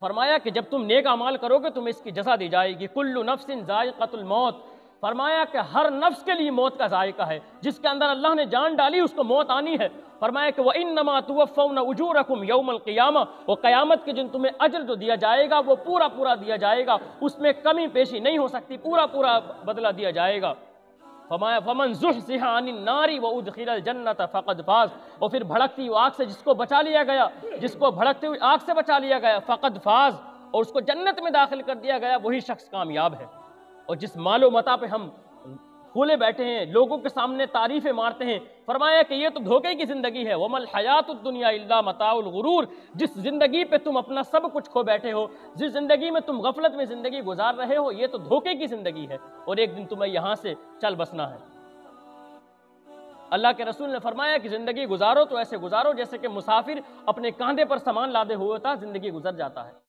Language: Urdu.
فرمایا کہ جب تم نیک اعمال کرو گے تمہیں اس کی جزا دی جائے گی، کل نفس ذائقۃ الموت، فرمایا کہ ہر نفس کے لیے موت کا ذائقہ ہے، جس کے اندر اللہ نے جان ڈالی اس کو موت آنی ہے۔ فرمایا کہ وَإِنَّمَا تُوَفَّوْنَ أُجُورَكُمْ يَوْمَ الْقِيَامَةِ، وہ قیامت کے دن تمہیں اجر جو دیا جائے گا وہ پورا پورا دیا جائے گا، اس میں کمی پیشی نہیں ہو سکتی، پورا پورا بدلہ دیا جائے گا۔ فرمایا فَمَنْ زُحْزِحَ عَنِ النَّارِ وَأُدْخِلَ الْجَنَّةَ فَقَدْ فَازَ، اور پھر بھڑکتی ہوئی آگ سے جس کو بچا لیا گیا، جس کو بھڑکتی ہوئی آگ سے بچا لیا گیا، فَقَدْ فَاز، اور اس کو جنت میں داخل کر دیا گیا، وہی شخص کامیاب ہے۔ اور جس مال و متاع پہ ہم پھولے بیٹھے ہیں، لوگوں کے سامنے تعریفیں مارتے ہیں، فرمایا کہ یہ تو دھوکے کی زندگی ہے، وَمَا الْحَيَاةُ الدُّنْيَا إِلَّا مَتَاعُ الْغُرُورِ، جس زندگی پہ تم اپنا سب کچھ کھو بیٹھے ہو، جس زندگی میں تم غفلت میں زندگی گزار رہے ہو، یہ تو دھوکے کی زندگی ہے، اور ایک دن تمہیں یہاں سے چل بسنا ہے۔ اللہ کے رسول نے فرمایا کہ زندگی گزارو تو ایسے گزارو جیسے کہ مسافر اپنے کاندھے پر سامان لادے ہوئے ہوتا زندگی گزر جاتا ہے۔